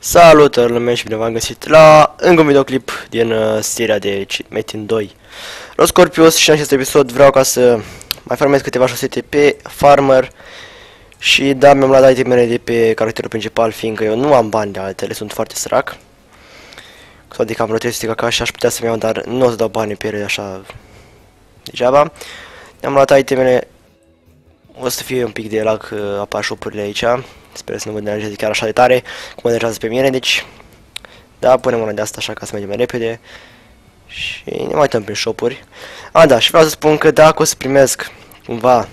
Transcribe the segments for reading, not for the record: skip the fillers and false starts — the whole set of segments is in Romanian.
Salutări lume și bine v-am găsit la încă un videoclip din seria de Metin 2 Roscorpius. Și în acest episod vreau ca să mai farmez câteva șosete pe farmer. Și da, mi-am luat itemele de pe caracterul principal, fiindcă eu nu am bani de altele, sunt foarte sărac. Adică am vreo 300 caca și aș putea să-mi iau, dar nu o să dau bani pe ele așa degeaba. Mi-am luat itemele. O să fie un pic de lag, apar shop-urile aici. Sper să nu mă deranjeze chiar așa de tare cum mă deranjează pe mine, deci da, punem una de asta așa ca să mergem mai repede. Și ne mai uităm prin shop-uri. Da, și vreau să spun că dacă o să primesc cumva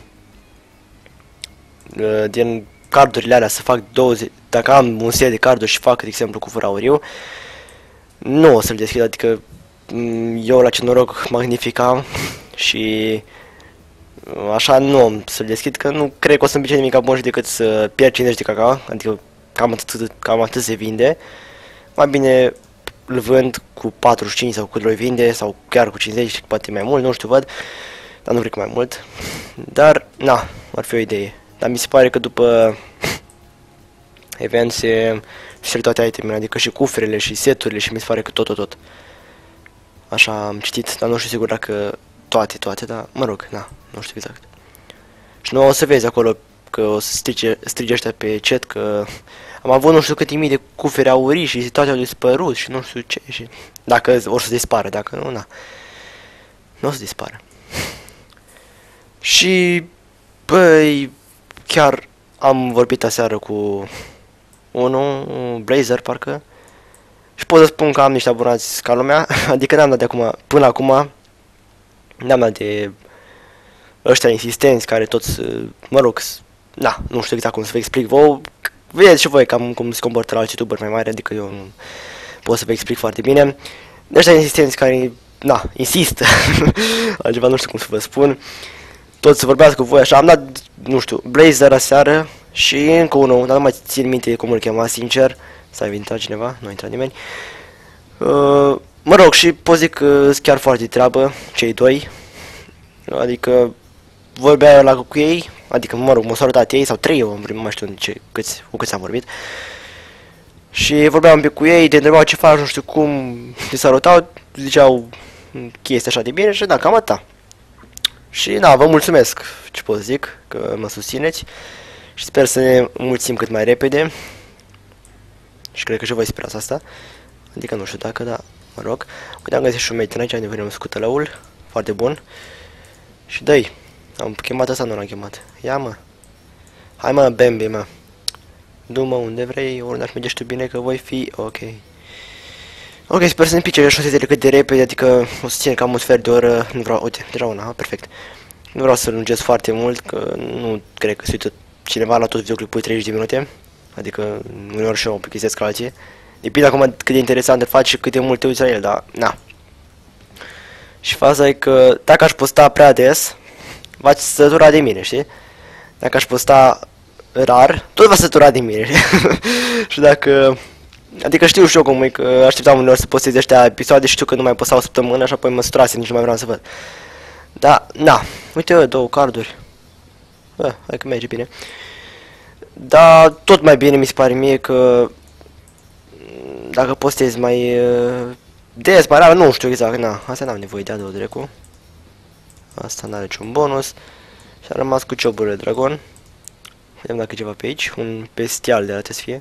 din cardurile alea să fac 20, dacă am un set de carduri și fac, de exemplu, cu fără auriu, nu o să-l deschid, adică eu la ce noroc magnific am și așa nu am să-l deschid, că nu cred că o să-mi pice nimic bun și decât să pierd 50 de caca, adică cam atât se vinde. Mai bine îl vând cu 45 sau cu 2 vinde, sau chiar cu 50, poate mai mult, nu știu, văd, dar nu cred că mai mult. Dar, na, ar fi o idee. Dar mi se pare că după event se toate itemele, adică și cufrele și seturile și mi se pare că tot. Așa am citit, dar nu știu sigur dacă toate, dar mă rog, na, nu știu exact. Și nu o să vezi acolo că o să strige ăștia pe chat că am avut nu știu câte mii de cufere aurii și toate au dispărut și nu știu ce și dacă or să dispară, dacă nu, na, nu o să dispară. Și băi, chiar am vorbit aseară cu un Blazer parcă și pot să spun că am niște abonați ca lumea, adică n-am dat de acum, până acum n-am dat de ăștia insistenți care toți, mă rog, na, nu știu exact cum să vă explic vouă, vedeți și voi cam cum se comportă la alți youtuberi mai mari, adică eu nu pot să vă explic foarte bine. De ăștia insistenți care, na, insistă, altceva nu știu cum să vă spun, toți să vorbească cu voi așa, am dat, nu știu, Blazer aseară și încă unul, dar nu mai țin minte cum îl chema, sincer, s-a intrat cineva, nu a intrat nimeni. Mă rog, și pot zic că sunt chiar foarte treabă, cei doi, adică vorbea la cu ei, adică, mă rog, m-au salutat ei, sau 3 eu, nu mai știu cu câți am vorbit. Și vorbeam un pic cu ei, te întrebau ce faci, nu știu cum, te salutau, ziceau chestii așa de bine și da, cam atâta. Și da, vă mulțumesc, ce pot zic, că mă susțineți și sper să ne mulțim cât mai repede. Și cred că și voi sperați asta, adică nu știu dacă, da, mă rog. Uite, am găsit și un Metin aici, unde venim scutelăul, foarte bun. Și dă-i, am chemat asta, nu l-am chemat. Ia mă. Hai mă, Bambi, mă. Du-mă unde vrei, oriunde aș merge, știu bine că voi fi ok. Ok, sper să-mi pice șosetele cât de repede, adică o să țin cam un sfert de oră, nu vreau, uite, deja una, perfect. Nu vreau să lungesc foarte mult, că nu cred că se uită cineva la tot videoclipul 30 de minute. Adică uneori și eu mă plictisesc ca alții. Depinde acum cât de interesant îl faci și cât de mult te uiți la el, dar na. Și faza e că dacă aș posta prea des, v-ați sătura de mine, știi? Dacă aș posta rar, tot va sătura de mine. Și dacă... Adică știu și eu cum e, că așteptam uneori să postez ăștia episoade și știu că nu mai postau o săptămână și apoi mă săturase, nici nu mai vreau să văd. Da, na, uite, 2 carduri. Bă, hai că merge bine. Dar tot mai bine mi se pare mie că dacă postez mai des, mai rar, nu știu exact, na, asta n-am nevoie de a dracu. Asta n-are niciun bonus. Și a rămas cu cioburile dragon. Vedem dacă e ceva pe aici, un bestial de la trebuie să fie.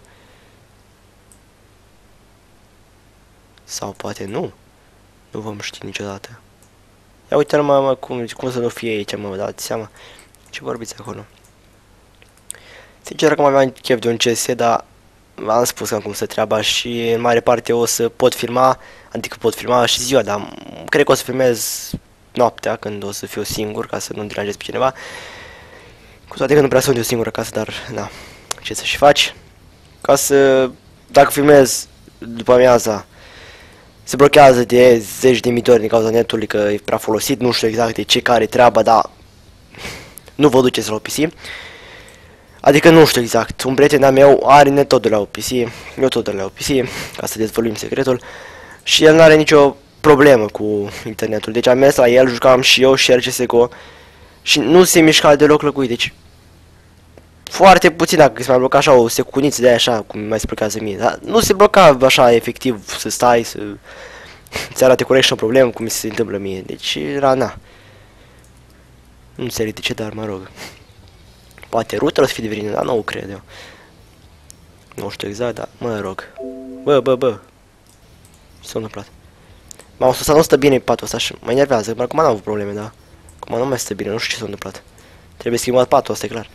Sau poate nu. Nu vom ști niciodată. Ia uite numai mă, cum să nu fie aici, mă dați seama. Ce vorbiți acolo? Sincer că mai aveam chef de un CS, dar v-am spus cam cum se treaba și în mare parte o să pot filma, adică pot filma și ziua, dar cred că o să filmez noaptea când o să fiu singur, ca să nu deranjez pe cineva. Cu toate că nu prea sunt eu singur acasă, dar na, ce să și faci? Ca să, dacă filmez după amiaza, se blochează de 10.000 de ori din cauza netului că e prea folosit, nu știu exact de ce care treaba, dar nu vă duceți la OPC. Adică nu știu exact, un prieten al meu are net tot de la OPC, eu tot de la OPC, ca să dezvăluim secretul, și el nu are nicio problemă cu internetul, deci am mers la el, jucam și eu și el CSGO și nu se mișca deloc lăcuit, deci Foarte puțin, dacă se mai bloca așa o secuniță de aia așa, cum mai se blochează mie. Dar nu se bloca așa efectiv să stai, să arate corect și o problemă, cum se întâmplă mie. Deci era, na. Nu înțeleg de ce, dar mă rog. Poate routerul o să fie de vină, dar nu o cred eu. Nu știu exact, dar mă rog. Bă. Ce s-a întâmplat? M-am sus, nu stă bine patul ăsta și mă enervează, dar acum n-am avut probleme, da? Acum nu mai stă bine, nu știu ce s-a întâmplat. Trebuie schimbat patul ăsta, e clar.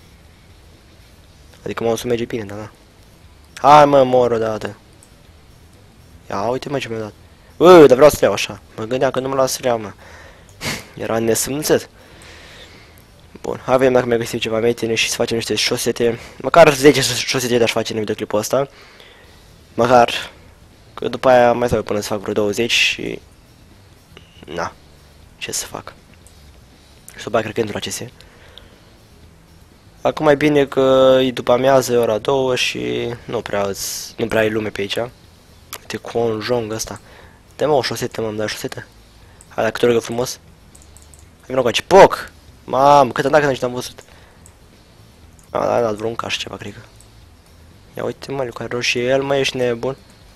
Adică m-am sus merge bine, da. Hai mă, mor odată. Ia uite mă ce mi-a dat. Dar vreau să le iau așa. Mă gândeam că nu mă las să le iau, mă. Era nesâmțit. Bun, hai vedem dacă mi-a găsit ceva metine și să facem niște șosete. Măcar 10 șosete de-aș face în videoclipul ăsta. Măcar. Că după aia mai stau până să fac vreo 20 și... Na. Ce să fac? Și să bag cred că într-o ACS. Acum mai bine că e după amiază, e ora 2 și nu prea e lume pe aici. Uite conjong ăsta. Dă-mă o șosetă, mă-mi dai șosete? Hai, dacă te rugă frumos. Hai vină cu aici. Poc! Mamă, cât am dat când am văzut. A, dat vreun caș ceva, cred că. Ia uite, mă, cu roșie el, mă, ești nebun.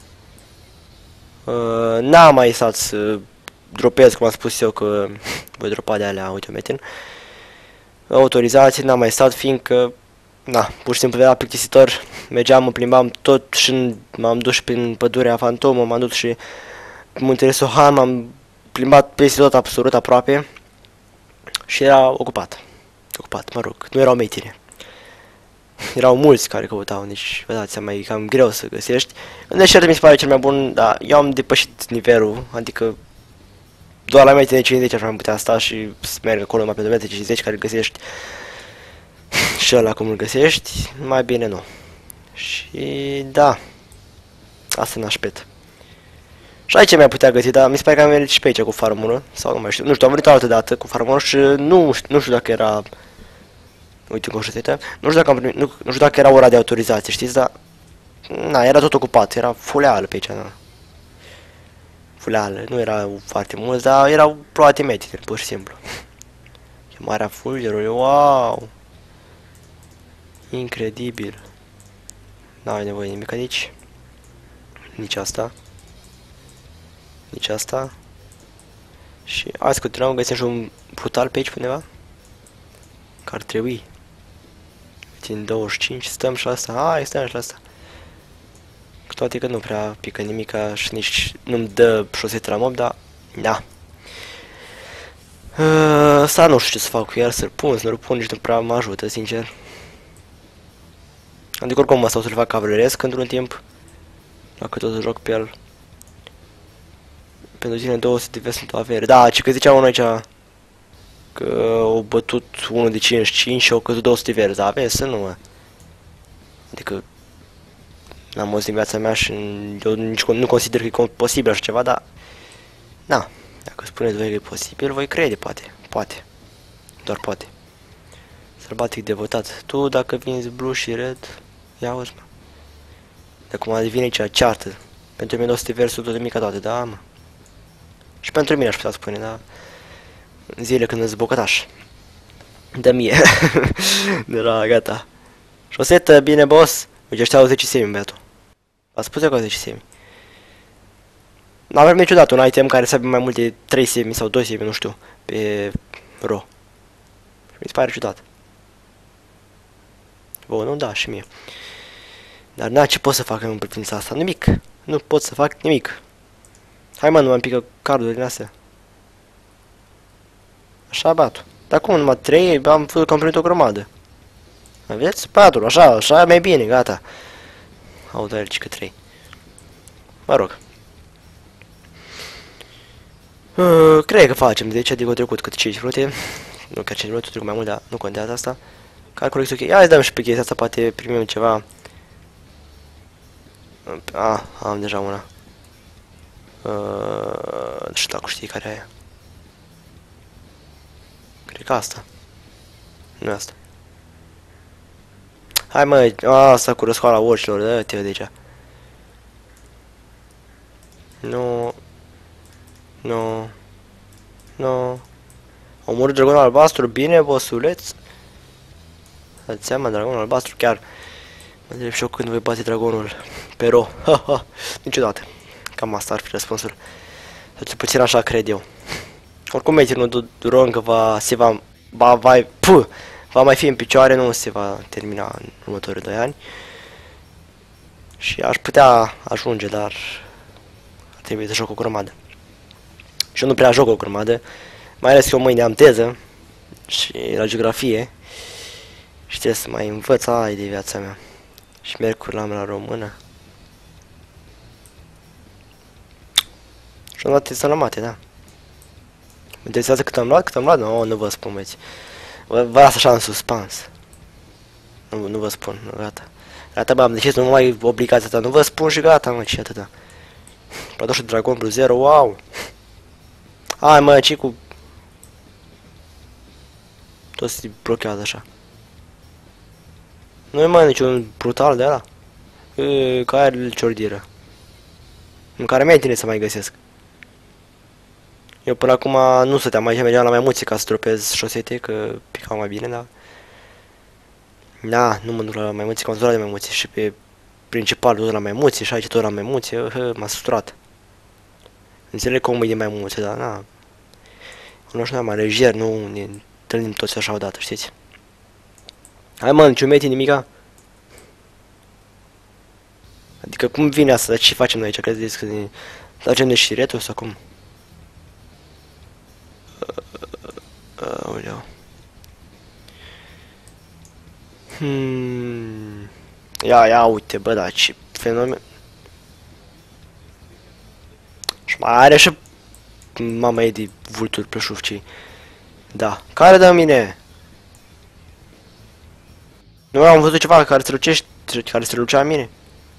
N-am mai stat să dropez, cum am spus eu, că voi dropa de alea, uite, metin. Autorizații, n-am mai stat, fiindcă, na, pur și simplu era plictisitor. Mergeam, mă plimbam tot și m-am dus prin pădurea Fantomă, m-am dus și Muntele Sohan, m-am plimbat peste tot absolut aproape. Și era ocupat. Ocupat, mă rog, nu erau metine. Erau mulți care căutau, deci vă dați seama, e cam greu să găsești. În deșert mi se pare cel mai bun, dar eu am depășit nivelul, adică doar la metine 50 aș mai putea sta și să merg acolo mai pentru metri 50 care îl găsești. Și ăla cum îl găsești, mai bine nu. Și da, asta e nașpet. Și aici mi-a putea găsi, dar mi se pare că am venit și pe aici cu farmul, sau nu mai știu. Nu știu, am venit o altă dată cu farmul și nu știu dacă era... Uite cum știți, nu știu dacă am primit, nu știu dacă era ora de autorizație, știți, dar... Na, era tot ocupat, era fuleală pe aici, da. Fuleală, nu erau foarte mulți, dar erau ploate metine, pur și simplu. Chemarea fulgerului, wow! Incredibil. N-ai nevoie de nimic aici. Nici asta. Nici asta. Și hai să continuăm, găsim și un brutal pe aici undeva. Că ar trebui. Din 25, stăm și la asta. Hai, stăm și la asta. Cu toate că nu prea pică nimica și nici nu-mi dă șosete la mob, dar... Da. Asta nu știu ce să fac cu el, să-l pun, să-l pun, nici nu prea mă ajută, sincer. Adică oricum mă stau să-l fac cavaleresc într-un timp. Dacă tot joc pe el. Pentru tine 200 de vest sunt o avere. Da, ce că zicea unul aici că au bătut unul de 55 și au căzut 200 de verzi. Da, vezi să nu, mă. Adică n-am auzit din viața mea și eu nici nu consider că e posibil așa ceva, dar... Na, dacă spuneți voi că e posibil, voi crede, poate. Poate. Doar poate. Sălbatic devotat. Tu, dacă vinzi blue și red, ia uzi, mă. De acum devine aici ceartă. Pentru mine 200 verzi sunt tot de mica toate, da, mă. Și pentru mine aș putea spune, da? În zile când îți bocătaș. Dă mie. De la gata. Șosetă, bine, boss. Uite, ăștia au 10 semi, băiatul. A spus eu că au 10 semi. N-avem niciodată un item care să aibă mai mult de 3 semi sau 2 semi, nu știu, pe ro. Mi se pare ciudat. Bun, nu, da, și mie. Dar na, ce pot să fac în privința asta? Nimic. Nu pot să fac nimic. Hai mă, nu mă pică cardurile din astea. Așa, băiatul. Dar cum, numai 3, am făcut că am primit o grămadă. Aveți? 4, așa e mai bine, gata. Au dat că 3. Mă rog. Cred că facem 10, adică au trecut cât 5 minute. Nu chiar 5 minute, trecut mai mult, dar nu contează asta. Calculul este ok. Hai să dăm și pe chestia asta, poate primim ceva. Am deja una. Nu știu dacă știi care e aia. Cred că asta. Nu e asta. Hai mă, asta cu răscoala orcilor, dă-te de aici. Nu. Nu. Nu. Omorât dragonul albastru, bine, bossuleț. Dați seama, dragonul albastru chiar. Mă întreb și eu când voi bate dragonul pe ro. Ha, ha. Niciodată. Cam asta ar fi răspunsul. Sau cel puțin așa cred eu. Oricum Metinul ro încă va mai fi în picioare, nu se va termina în următorii 2 ani. Și aș putea ajunge, dar ar trebui să joc o grămadă. Și eu nu prea joc o grămadă, mai ales că eu mâine am teză și la geografie și trebuie să mai învăț de viața mea. Și miercuri l-am la română. Și am luat teza la mate, da. Mă interesează cât am luat? Nu vă spun, băieți. Vă las așa în suspans. Nu vă spun, gata. Gata, bă, am decis, nu mai obligați atâta, nu vă spun și gata, mă, ce atâta. Platoșul Dragon plus 0, wow! Hai, mă, ce cu... Toți se blochează așa. Nu e mai niciun brutal de ăla. Care are ciordiră. În care mi-e să mai găsesc. Eu până acum nu stăteam aici, mergeam la maimuțe ca să tropez șosete, că picau mai bine, dar... Da, nu mă duc la maimuțe, că m-am săturat de maimuțe și pe principalul tot la maimuțe și aici tot la maimuțe, m-a săturat. Înțeleg cum e de maimuțe, dar na... Nu știu, mai lejer, nu ne întâlnim toți așa odată, știți? Hai mă, niciun meti nimica? Adică cum vine asta, ce facem noi aici, credeți că ne tragem de șiretul sau cum? Aoleu. Ia, uite, bă, da, ce fenomen. Și mai are și mama ei de vulturi plășufcii. Da, care dă mine? Nu am văzut ceva care strălucea în mine.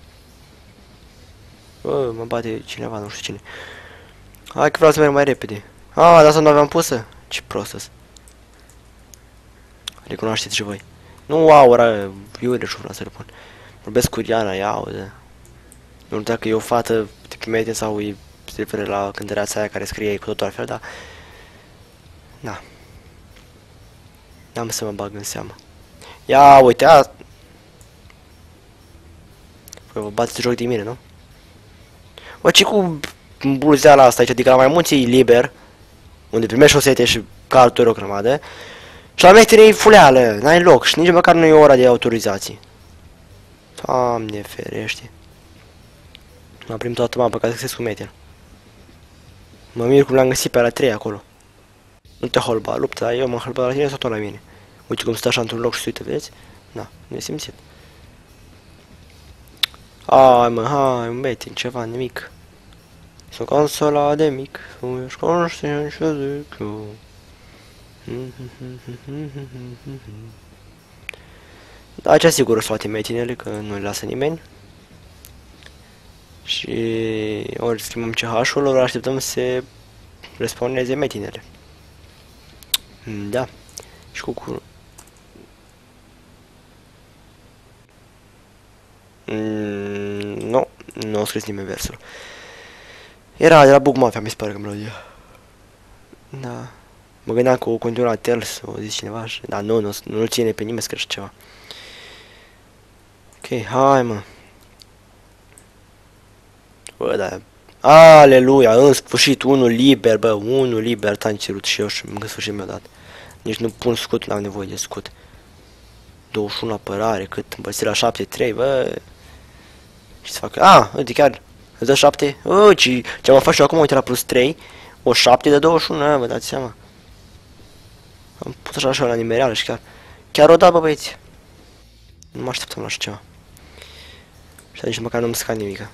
Bă, mă bate cineva, nu știu cine. Hai că vreau să merg mai repede. Dar asta nu aveam pusă? Ce prostă-s. Recunoașteți și voi. Nu, iurile și vreau să le pun. Vorbesc cu Diana, ia aude. Nu știu dacă e o fată de pe mete sau e se referă la cântăreața aia care scrie cu totul altfel, dar... Da. N-am să mă bag în seamă. Ia, uite, Păi vă bateți joc de mine, nu? Bă, ce cu bulzeala asta aici, adică la maimuțe e liber, unde primești șosete și carturi o grămadă, și la meștere e fuleală, n-ai loc și nici măcar nu e ora de autorizații. Doamne ferește. M-am primit toată mapa ca să găsesc cu meter. Mă mir cum l-am găsit pe la 3 acolo. Nu te holba, lupta, eu mă holba la tine sau tot la mine. Uite cum stă așa într-un loc și se uită, vedeți? Da, nu e simțit. Hai, metin, ceva, nimic. Sunt consola de mic, nu ești conștient ce zic eu. Da, aici sigur o să luate metinele, că nu le lasă nimeni. Și ori schimbăm CH-ul, ori așteptăm să se respawneze metinele. Da. Și cu... Nu a scris nimeni versul. Era de la Bug Mafia, mi se pare că melodia. Da. Mă gândeam că o continua Tales, o zis cineva, dar nu ține pe nimeni să crește ceva. Ok, hai mă. Bă, da. Aleluia, în sfârșit, unul liber, bă, unul liber, t-am cerut și eu și în sfârșit mi-a dat. Nici nu pun scut, n-am nevoie de scut. 21 apărare, cât împărțit la 7-3, bă. Ce să fac? Uite chiar, îți dă 7? Ce mă fac și eu acum, uite la plus 3. O 7 de 21, vă dați seama. Am pus așa la nimereală și chiar o da, bă, băieți. Nu mă așteptam la așa ceva. Și nici măcar nu-mi sca nimica.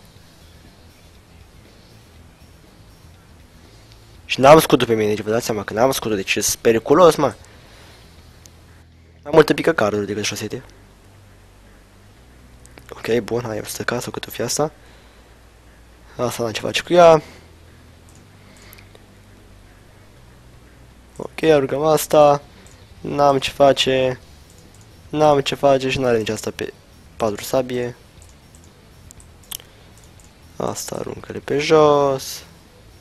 Și n-am scutul pe mine, deci vă dați seama că n-am scutul, deci e periculos, mă. Am multă pică carduri decât șosete. Ok, bun, hai, o să ca sau cât o fi asta. Asta n-am ce face cu ea. Ok, aruncăm asta. N-am ce face. N-am ce face și n-are nici asta pe 4 sabie. Asta aruncă-le pe jos.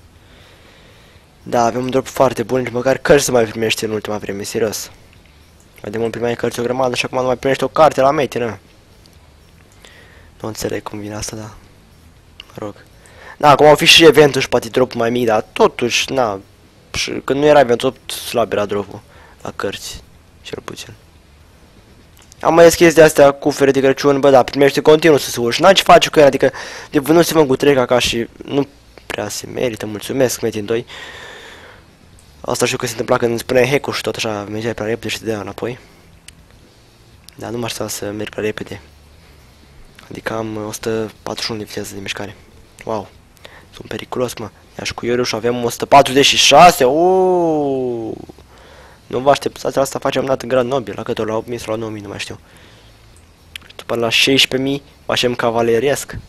Da, avem un drop foarte bun, nici măcar cărți să mai primește în ultima vreme, serios. Mai de mult primeai cărți o grămadă și acum nu mai primești o carte la metină. Nu înțeleg cum vine asta, da. Mă rog. Da, acum au fi și eventul și poate drop mai mic, dar totuși, na. Și când nu era eventul, slab era drop-ul la cărți, cel puțin. Am mai deschis de astea cufere de Crăciun, bă, da, primește continuu să se urci. N-am ce face cu ele, adică de vânut se mă cu 3 ca și nu prea se merită, mulțumesc, Metin 2. Asta știu că se întâmpla când îmi spuneai hack-ul și tot așa, mergeai prea repede și te dea înapoi. Dar nu mă așteptam să merg prea repede. Adică am 141 de viteză de mișcare. Wow, sunt periculos, mă. Ia și cu Ioriuș avem 146, uuuu. Nu vă așteptați la asta, facem dat în grad nobil, la cât la 8000 sau la 9000, nu mai știu. După la 16000 facem cavaleriesc.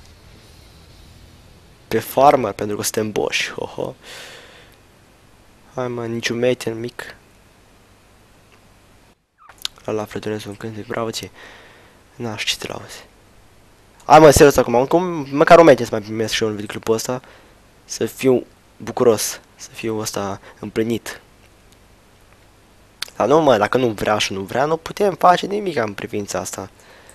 Pe farmer, pentru că suntem boși, ho-ho. Hai mă, niciun Metin mic. La frădunețul un cântec, bravo ție. Na, știu ce te lauzi. Hai mă, serios acum, măcar o Metin să mai primesc și eu în videoclipul ăsta. Să fiu bucuros, să fiu ăsta împlinit. Dar nu mă, dacă nu vrea și nu vrea, nu putem face nimic în privința asta.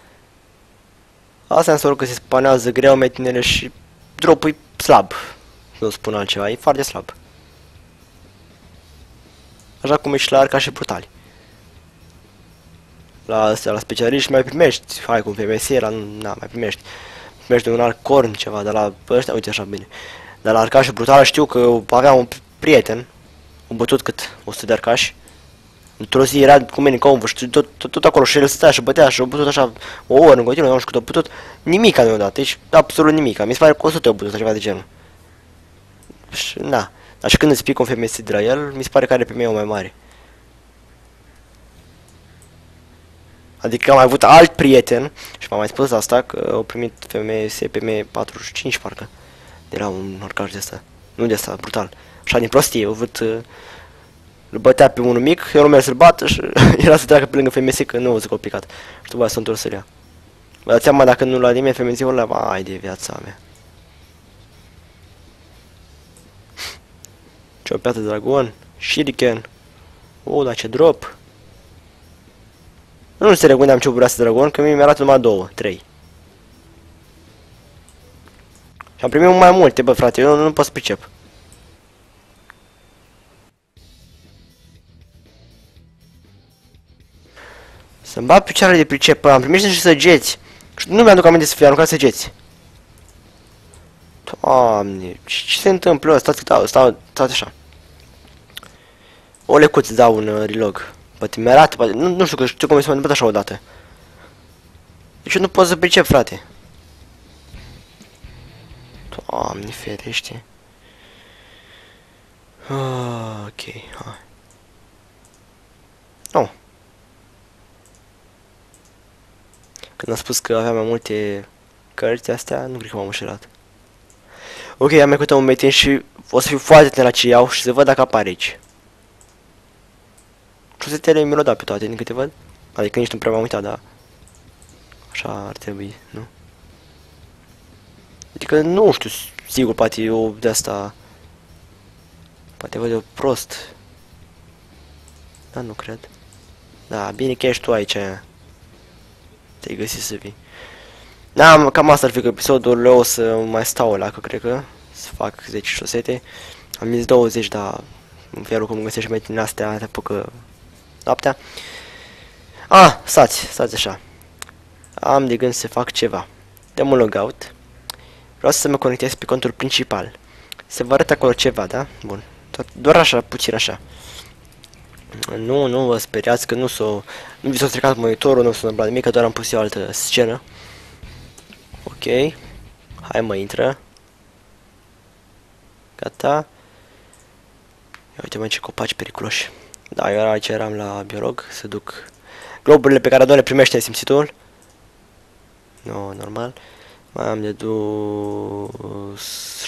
Asta înseamnă că se spanează greu metinele și drop-ul e slab. Nu spun altceva, e foarte slab. Așa cum e și la arca și brutali. La astea, la specialiști mai primești, hai cum FMS, la na, mai primești. Primești de un arc corn ceva, dar la ăștia, uite așa bine. Dar la arcaș și brutală știu că aveam un prieten, un bătut cât 100 de arcași. Într-o zi era cu mine ca și tot acolo și el stătea și bătea și a bătut așa o oră în continuu, nu știu cât a bătut, nimica nu i-a dat, deci absolut nimica, mi se pare că 100 a bătut ceva de genul. Și na, dar și când îți pic un FMS de la el, mi se pare că are pe mine o mai mare. Adică am mai avut alt prieten și m-am mai spus asta că au primit FMS pe mine 45 parcă. Era un orcaș de ăsta, nu de ăsta, brutal. Așa din prostie, au văzut. Îl bătea pe unul mic, eu nu merg să-l bat și era să treacă pe lângă FMS că nu o să complicat. Și după aia s-a întors să ia. Vă dați seama dacă nu la nimeni FMS-ul ăla, mai de viața mea. Ce o piatră de dragon, shuriken. Dar ce drop. Nu înțeleg unde am ciuburat de dragon, că mie mi-arată numai 2, 3. Și am primit mai multe, bă frate, eu nu pot să pricep. Să-mi bat picioarele de pricep, am primit și săgeți. Și nu mi-aduc aminte să fie aruncat săgeți. Doamne, ce se întâmplă? Stați așa. O lecuț dau un relog. Poate mi-arată, poate, nu știu, că știu cum mi s-a întâmplat așa odată. Deci eu nu pot să pricep, frate. Doamne, ferește. Ok, hai. Nu. Când am spus că aveam mai multe cărți astea, nu cred că m-am înșelat. Ok, am mai căutat un metin și o să fiu foarte atent la ce iau și să văd dacă apare aici. Șosetele mi le-au dat pe toate, din câte văd. Adică nici nu prea m-am uitat, dar așa ar trebui, nu? Adică nu știu, sigur, poate eu de asta. Poate văd eu prost. Dar nu cred. Da, bine că ești tu aici. Te-ai găsit să vii. Da, cam asta ar fi că episodul o să mai stau la că cred că să fac 10 șosete. Am zis 20, dar în felul cum găsești mai din astea, te apucă noaptea. Stați așa. Am de gând să fac ceva. Dăm un logout. Vreau să mă conectez pe contul principal. Să vă arăt acolo ceva, da? Bun. Doar așa, puțin așa. Nu vă speriați că nu vi s-a stricat monitorul, nu s-a întâmplat nimic, că doar am pus eu altă scenă. Ok. Hai mă, intră. Gata. Ia uite mă ce copaci periculoși. Da, eu aici eram la biolog, să duc globurile pe care doar le primește simțitul. Nu, normal. Mai am de dus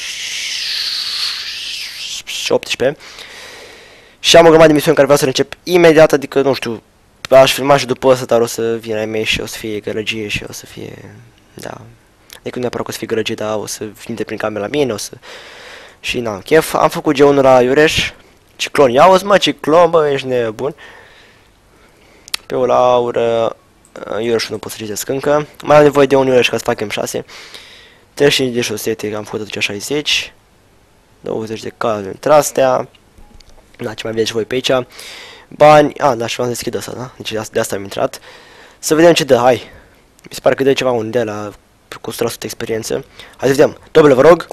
18. Și am o grămadă de misiuni care vreau să le încep imediat, adică nu știu, aș filma și după ăsta, dar o să vină ai mei și o să fie gălăgie și o să fie, da, adică nu neapărat că o să fie gălăgie, dar o să vină prin camera la mine, o să, și n-am chef. Am făcut G1 la Iureș, Ciclon, ia-o-ți mă, Ciclon, bă, ești nebun. Pe o laură, iureșul nu pot să citesc încă. Mai am nevoie de un iureș ca să fac M6. 35 de șosete, că am făcut atunci 60. 20 de cale între astea. Da, ce mai vedeți voi pe aici. Bani, da, și v-am deschid asta, da? Deci de asta am intrat. Să vedem ce dă, hai. Mi se pare că dă ceva un de la cu 100% experiență. Hai să vedem. Duble, vă rog.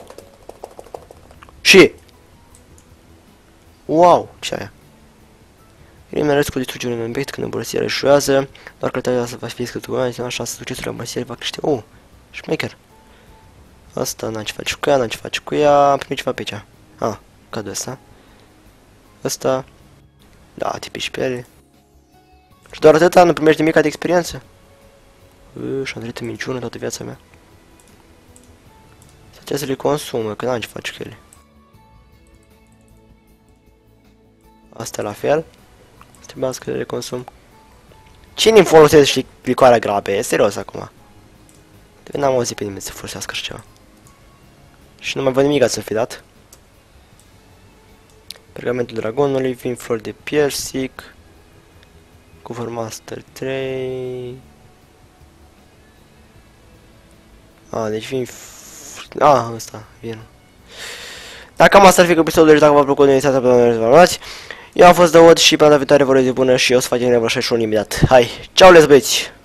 Și wow, ce aia? Eliminarea cu distrugerea unui obiect când îmbunătățirea eșuează. Doar calitatea să va fi scătută, așa succesul la îmbunătățirea va crește. Șmecher. Asta n-am ce face cu ea, n-am ce face cu ea. Am primit ceva pe aici. Cadul ăsta. Ăsta. Da, tipici pe ele. Și doar atâta, nu primești nimic de experiență? Și-am trăit în minciună toată viața mea. Să le consumă, că n-am ce face cu ele. Asta la fel. Trebuia să le consum. Cine-mi folosește licoarea grabe? E serios acum. De n-am auzit pe nimeni să folosească așa ceva. Și nu mai văd nimic să fi dat. Pergamentul dragonului, vin flori de piersic. Cover Master 3. Deci vin... ăsta, vin. Dacă cam asta ar fi episodul, deci dacă v-a plăcut, nu uitați să eu am fost Dăud și pe data viitoare vă urez zi bună și eu o să facem level 61 imediat. Hai, ceau, băieți!